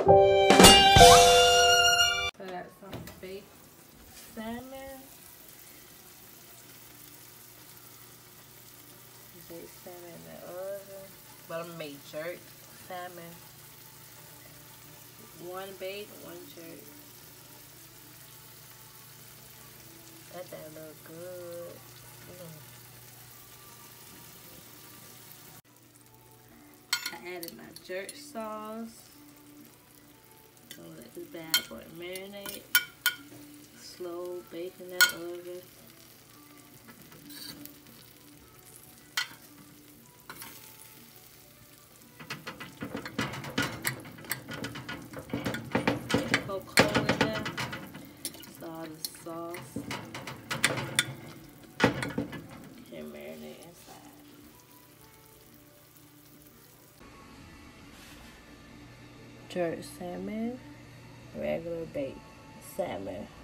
I got some baked salmon. Baked salmon in the oven. But I'm gonna make jerk salmon. One baked, one jerk. That look good. I added my jerk sauce. So let this bad boy marinate. Slow bake in that oven. Cocoa in there. That's all the sauce. Can marinate inside. Jerk salmon, regular baked salmon.